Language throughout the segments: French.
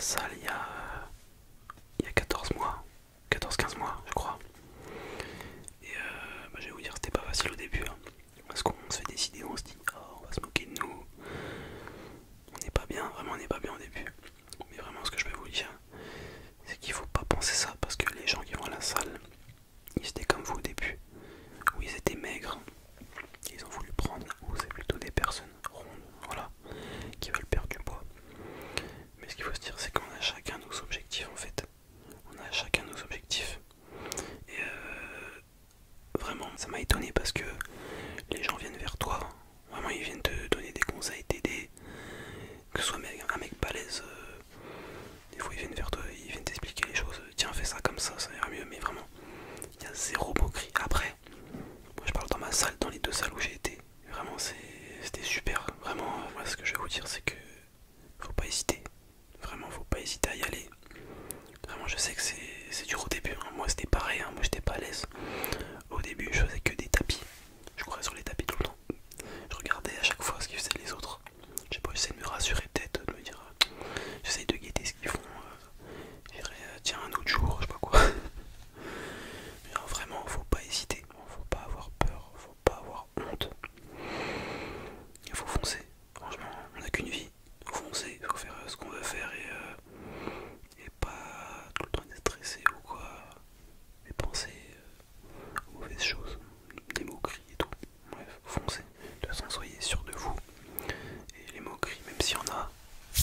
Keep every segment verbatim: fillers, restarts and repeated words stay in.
salle il y a, il y a quatorze mois, quatorze quinze mois je crois. Et euh, bah, je vais vous dire, c'était pas facile au début, hein, parce qu'on se fait décider, on se dit oh, on va se moquer de nous, on n'est pas bien, vraiment on n'est pas bien au début. Mais vraiment ce que je peux vous dire, c'est qu'il faut pas penser ça, parce que les gens qui vont à la salle, ils étaient comme vous au début, où ils étaient maigres, ils ont voulu prendre, ou c'est plutôt des personnes rondes, voilà, qui veulent perdre du poids. Mais ce qu'il faut se dire, c'est qu'on a chacun nos objectifs en fait. On a chacun nos objectifs. Et euh, vraiment, ça m'a étonné parce que les gens viennent vers toi. Vraiment, ils viennent te donner des conseils, t'aider. Que ce soit un mec balèze, euh, des fois ils viennent vers toi, ils viennent t'expliquer les choses. Tiens, fais ça comme ça, ça ira mieux. Mais vraiment, il y a zéro moquerie. Après, moi je parle dans ma salle, dans les deux salles où j'ai été. Vraiment, c'était super. Vraiment, moi ce que je vais vous dire, c'est que faut pas hésiter. Vraiment, faut pas hésiter à y aller. Vraiment, je sais que c'est dur au début. Hein. Moi, c'était pareil. Hein. Moi, j'étais pas à l'aise. Au début, je faisais que des tapis. Je courais sur les tapis tout le temps. Je regardais à chaque fois ce qu'ils faisaient les autres. Je sais pas, j'essaie de me rassurer peut-être, de me dire. J'essaie de guetter ce qu'ils font. Euh, je dirais, euh, tiens, un autre jour, je sais pas quoi. Mais non, vraiment, faut pas hésiter. Faut pas avoir peur. Faut pas avoir honte. Il faut foncer. Franchement, on n'a qu'une vie. Faut foncer. Faut faire euh, ce qu'on veut faire et. Euh, et pas tout le temps être stressé ou quoi, et penser euh, aux mauvaises choses, des moqueries et tout. Bref, foncez. De toute façon, soyez sûr de vous. Et les moqueries, même s'il y en a,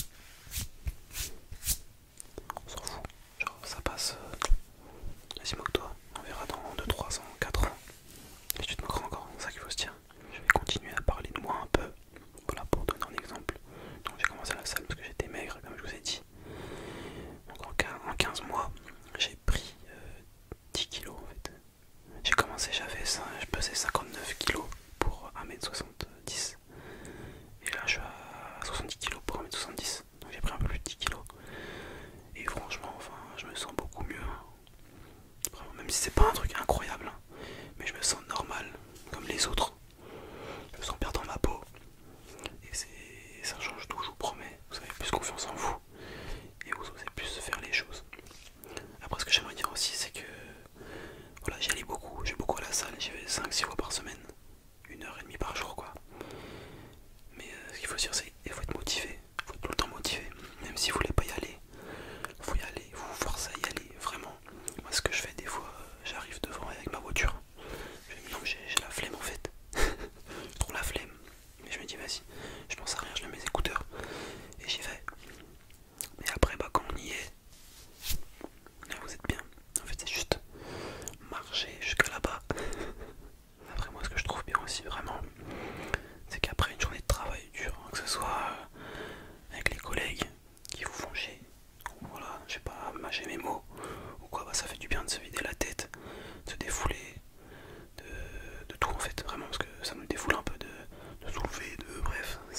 on s'en fout. Genre, ça passe. Euh, Vas-y, moque-toi. On verra dans deux, trois ans, quatre ans. Et tu te moqueras encore, c'est ça qu'il faut se dire. Je vais continuer à parler de moi un peu. Voilà, pour donner un exemple. Donc, j'ai commencé à la salle parce que j'étais maigre, comme je vous ai dit. Donc en quinze mois, j'ai pris euh, dix kilos en fait. J'ai commencé, j'avais ça, je pesais cinquante-neuf kilos pour un mètre soixante-dix. Et là je suis à soixante-dix kilos pour un mètre soixante-dix. Donc j'ai pris un peu plus de dix kilos. Et franchement, enfin, je me sens beaucoup mieux. Hein. Vraiment, même si c'est pas un truc incroyable, hein, mais je me sens normal, comme les autres. Je me sens bien dans ma peau. Et ça change tout, je vous promets. Vous avez plus confiance en vous. Et vous osez plus faire les choses. Après, ce que j'aimerais dire aussi, c'est que voilà, j'y allais beaucoup, j'ai beaucoup à la salle, j'y vais cinq six fois par semaine, une heure et demie par jour quoi. Mais euh, ce qu'il faut se dire, c'est qu'il faut être motivé, il faut être tout le temps motivé, même si vous voulez pas y aller, faut y aller, vous vous forcez à y aller, vraiment. Moi, ce que je fais des fois, euh, j'arrive devant avec ma voiture, je me dis non, j'ai la flemme en fait, je trouve la flemme, mais je me dis vas-y, je pense à rien, je mets mes écouteurs et j'y vais. Et après, bah, quand on y est, là vous êtes bien. En fait, c'est juste marcher jusqu'à là-bas. Après, moi, ce que je trouve bien aussi, vraiment, c'est qu'après une journée de travail dure, hein, que ce soit avec les collègues qui vous font chier, ou voilà, je sais pas, mâcher mes mots, ou quoi, bah ça fait du bien de se vider la tête, de se défouler, de, de tout en fait, vraiment, parce que ça me défoule un peu de, de soulever, de bref,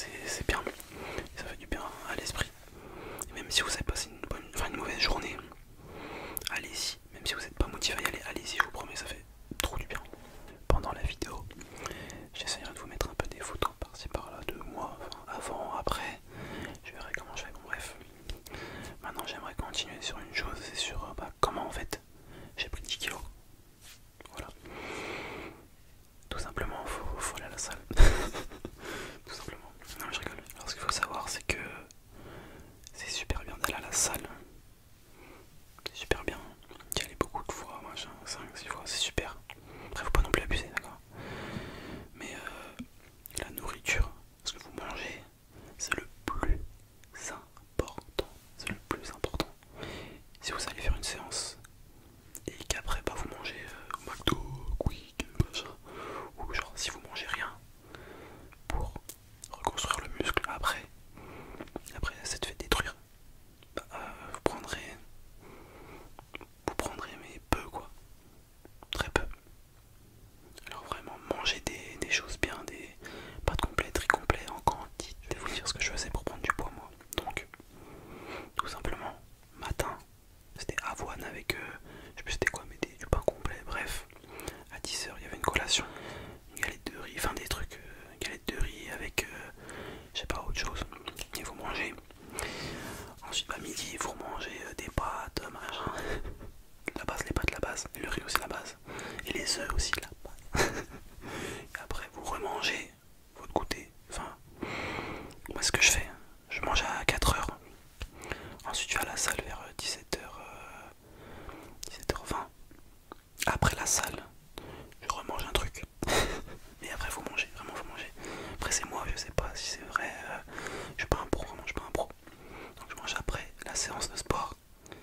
moi ce que je fais, je mange à quatre heures. Ensuite je vais à la salle vers dix-sept heures, dix-sept heures vingt. Après la salle, je remange un truc. Et après faut manger, vraiment faut manger. Après c'est moi, je sais pas si c'est vrai, euh, je suis pas un pro, vraiment je suis pas un pro. Donc je mange après la séance de sport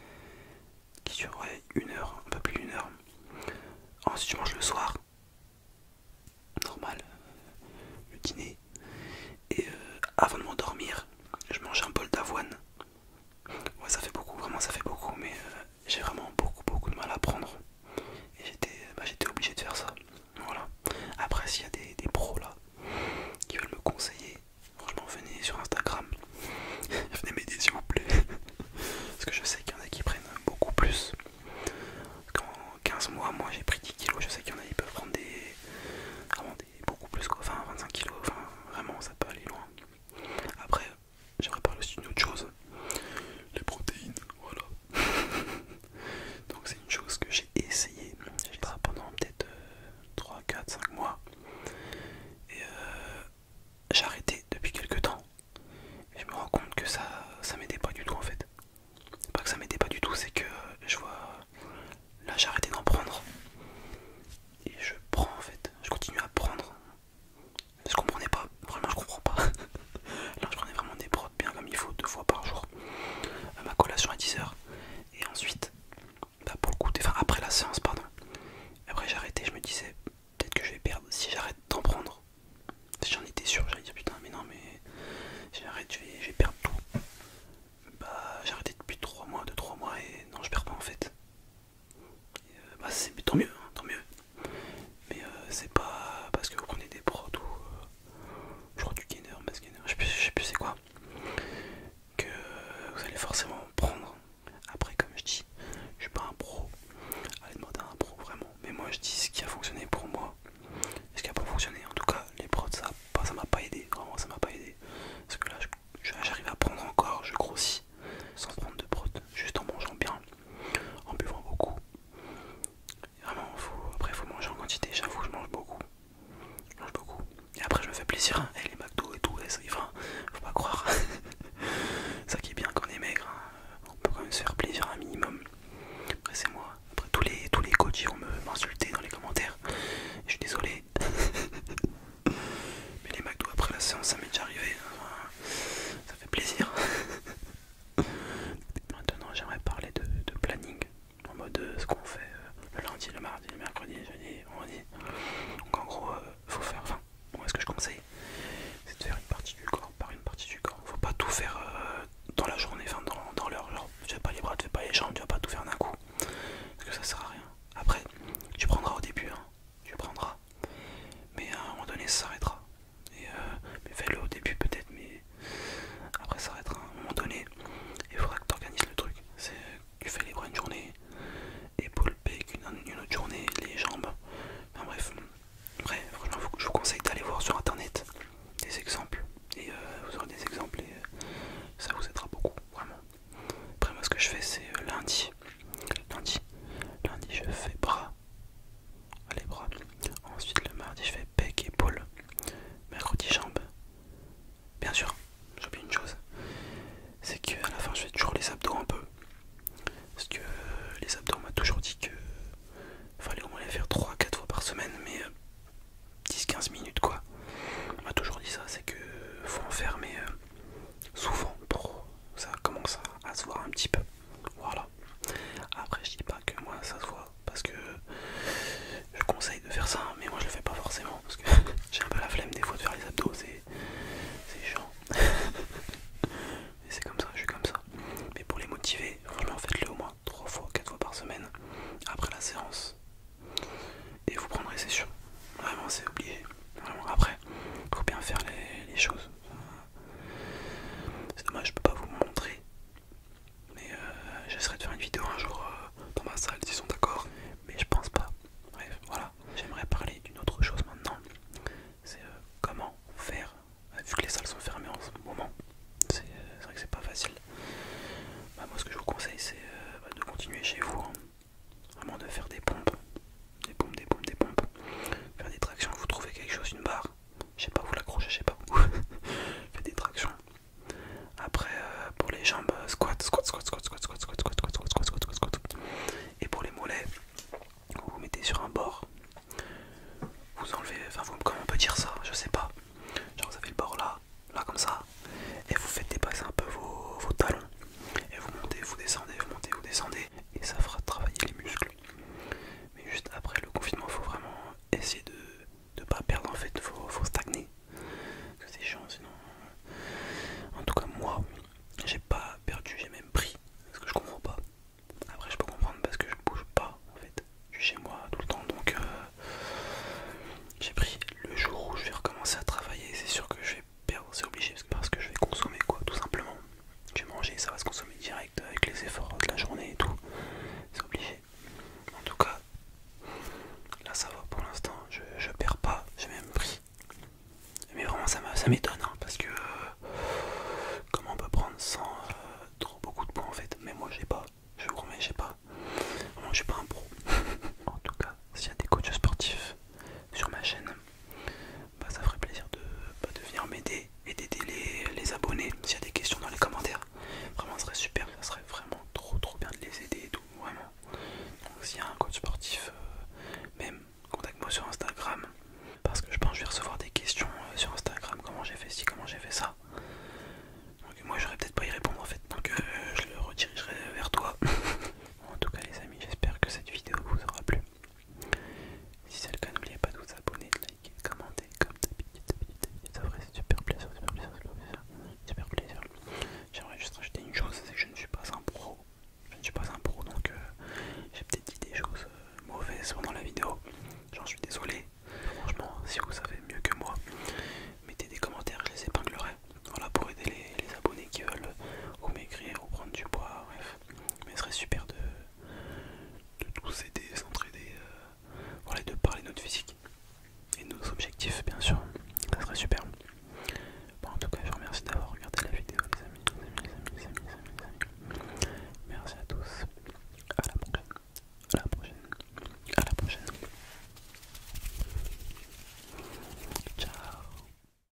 qui dure ouais, une heure, un peu plus d'une heure. Ensuite je mange le soir, normal, euh, le dîner. Et euh, avant de m'endormir, je mange un bol d'avoine. Ouais ça fait beaucoup, vraiment ça fait beaucoup, mais euh, j'ai vraiment beaucoup beaucoup de mal à prendre. Et j'étais bah, j'étais obligé de faire ça. Voilà. Après s'il y a des, des pros là qui veulent me conseiller, franchement venez sur Instagram. Venez m'aider s'il vous plaît. Parce que je sais qu'il y en a qui prennent beaucoup plus. Parce qu'en quinze mois, moi j'ai pris dix kilos. Je sais qu'il y en a qui peuvent prendre des. Vraiment des beaucoup plus quoi. Enfin vingt-cinq kilos. Enfin vraiment ça peut aller loin. Après, j'aimerais parler aussi d'une autre chose. Les protéines, voilà. Donc c'est une chose que j'ai essayé. Je sais pas, pendant peut-être euh, trois, quatre, cinq mois. Et euh, j'ai arrêté depuis quelques temps. Et je me rends compte que ça, ça m'aidait pas du tout en fait. Pas que ça m'aidait pas du tout, c'est que je vois. Là j'ai arrêté d'en prendre. Et je prends en fait. Je continue à prendre. Je comprenais pas. Vraiment je comprends pas. Là je prenais vraiment des prods bien comme il faut, deux fois par jour. À ma collation à dix heures. Et ensuite, bah pour le coup, enfin après la séance, pardon. Après j'ai arrêté, je me disais peut-être que je vais perdre si j'arrête d'en prendre. Si j'en étais sûr, j'allais dire putain mais non mais si j'arrête je vais, je vais perdre tout. Bah j'ai arrêté depuis trois mois, deux trois mois et non je perds pas en fait. Et, euh, bah c'est tant mieux, hein, tant mieux. Mais euh, c'est pas parce que vous prenez des prods ou euh, je crois du gainer, mass gainer, je sais plus, je sais plus c'est quoi, que vous allez forcément prendre. Après comme je dis, je suis pas un pro. Allez demander à un pro vraiment. Mais moi je dis ce qui a fonctionné pour moi. Ce qui a pas fonctionné, en tout cas les prods ça pas, ça m'a pas aidé, vraiment ça m'a pas aidé. Parce que là j'arrive à prendre encore, je grossis sans prendre de prod, juste en mangeant bien, en buvant beaucoup. Et vraiment faut, après faut manger en quantité, j'avoue je mange beaucoup. Je mange beaucoup. Et après je me fais plaisir, hein. Et les McDo et tout, et ça, enfin, faut pas croire. Ça qui est bien quand on est maigre, hein. On peut quand même se faire plaisir un minimum. Après c'est moi. Après tous les tous les coachs ils vont me m'insulter dans les commentaires. Je suis désolé. Mais les McDo après la séance ça m'est déjà arrivé. Enfin, ça fait plaisir. Maintenant j'aimerais parler de, de planning. En mode euh, ce qu'on fait euh, le lundi, le mardi, le mercredi, le jeudi, le vendredi. Donc en gros euh, faut faire. Enfin, moi ce que je conseille c'est de faire une partie du corps par une partie du corps. Faut pas tout faire euh, dans la journée, enfin dans, dans l'heure. Genre tu fais pas les bras, tu fais pas les jambes, tu vas pas tout faire d'un coup. Parce que ça sert à rien. Après, tu prendras au début, hein. Tu prendras. Mais à un moment donné ça s'arrêtera. Et euh, mais fais-le au début peut-être chiant sinon.